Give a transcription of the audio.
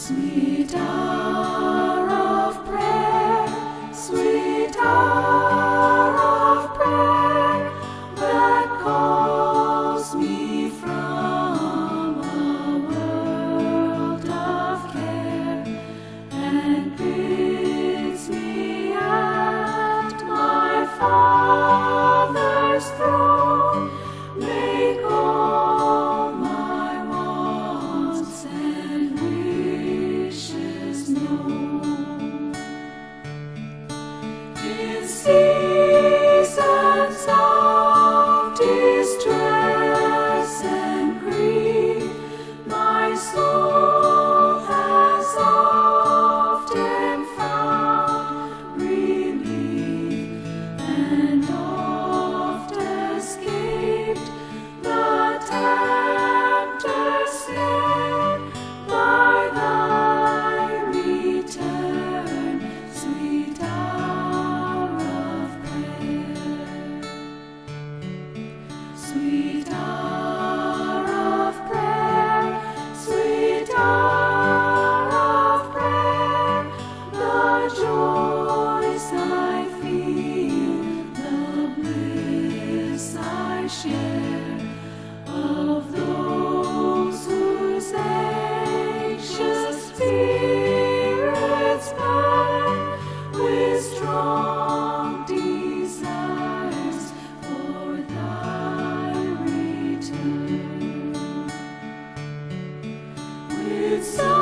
Sweet hour of prayer, sweet hour of prayer, that calls me from a world of care, and bids me at my Father's throne make all my wants and wishes known. In seasons of distress and grief, my soul has often found relief, and oft escaped the tempter's snare by thy return, sweet hour of prayer. Sweet hour of prayer, sweet hour of prayer, the joys I feel, the bliss I share, of those whose anxious spirits burn with strong desires for thy return. With